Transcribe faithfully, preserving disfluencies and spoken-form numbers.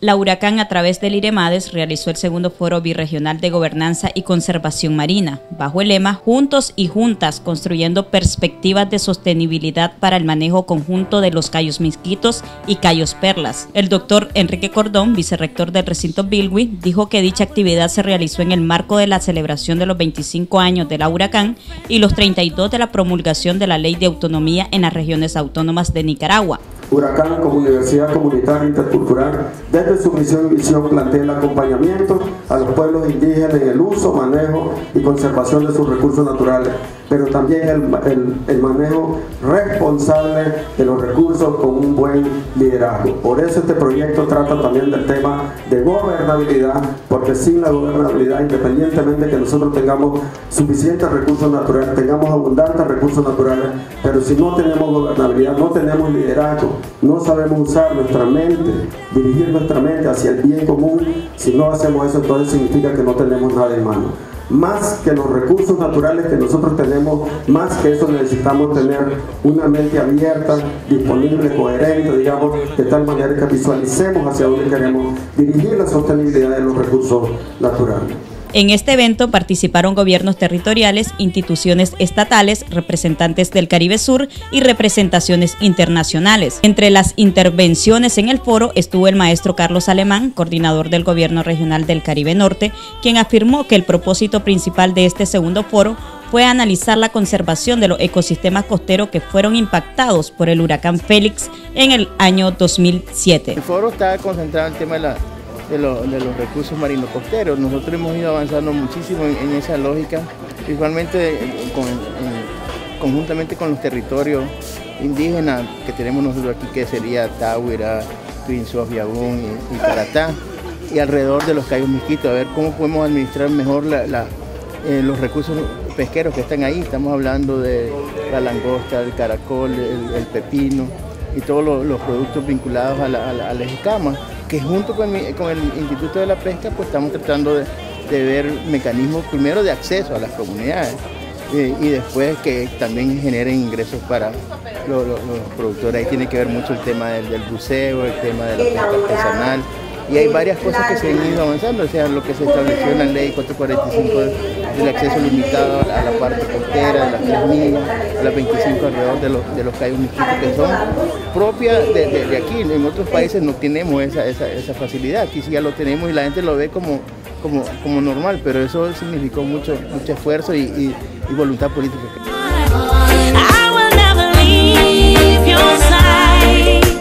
La Huracán, a través del IREMADES, realizó el segundo foro birregional de gobernanza y conservación marina, bajo el lema Juntos y Juntas, construyendo perspectivas de sostenibilidad para el manejo conjunto de los cayos Misquitos y cayos Perlas. El doctor Enrique Cordón, vicerrector del recinto Bilwi, dijo que dicha actividad se realizó en el marco de la celebración de los veinticinco años de la Huracán y los treinta y dos de la promulgación de la Ley de Autonomía en las regiones autónomas de Nicaragua. Huracán, como universidad comunitaria intercultural, desde su misión y visión plantea el acompañamiento a los pueblos indígenas en el uso, manejo y conservación de sus recursos naturales, pero también el, el, el manejo responsable de los recursos con un buen liderazgo. Por eso este proyecto trata también del tema de gobernabilidad, porque sin la gobernabilidad, independientemente de que nosotros tengamos suficientes recursos naturales, tengamos abundantes recursos naturales, pero si no tenemos gobernabilidad, no tenemos liderazgo, no sabemos usar nuestra mente, dirigir nuestra mente hacia el bien común, si no hacemos eso, entonces significa que no tenemos nada en mano. Más que los recursos naturales que nosotros tenemos, más que eso necesitamos tener una mente abierta, disponible, coherente, digamos, de tal manera que visualicemos hacia dónde queremos dirigir la sostenibilidad de los recursos naturales. En este evento participaron gobiernos territoriales, instituciones estatales, representantes del Caribe Sur y representaciones internacionales. Entre las intervenciones en el foro estuvo el maestro Carlos Alemán, coordinador del Gobierno Regional del Caribe Norte, quien afirmó que el propósito principal de este segundo foro fue analizar la conservación de los ecosistemas costeros que fueron impactados por el huracán Félix en el año dos mil siete. El foro está concentrado en el tema de la De, lo, de los recursos marinos costeros. Nosotros hemos ido avanzando muchísimo en, en esa lógica, principalmente con, en, conjuntamente con los territorios indígenas que tenemos nosotros aquí, que sería Táhuira, Pinzón, Yabún y, y Caratá, y alrededor de los cayos Misquitos, a ver cómo podemos administrar mejor la, la, eh, los recursos pesqueros que están ahí. Estamos hablando de la langosta, el caracol, el, el pepino y todos los, los productos vinculados a la, a la, a las escamas, que junto con el, con el Instituto de la Pesca pues estamos tratando de, de ver mecanismos primero de acceso a las comunidades eh, y después que también generen ingresos para los, los, los productores. Ahí tiene que ver mucho el tema del, del buceo, el tema de la pesca artesanal, y hay varias cosas que se han ido avanzando, o sea, lo que se estableció en la ley cuatrocientos cuarenta y cinco del acceso limitado a la parte costera, de las tres millas, a las veinticinco alrededor de los, de los cayos Misquitos, que son propias de, de, de aquí. En otros países no tenemos esa, esa, esa facilidad, aquí sí ya lo tenemos y la gente lo ve como, como, como normal, pero eso significó mucho, mucho esfuerzo y, y, y voluntad política.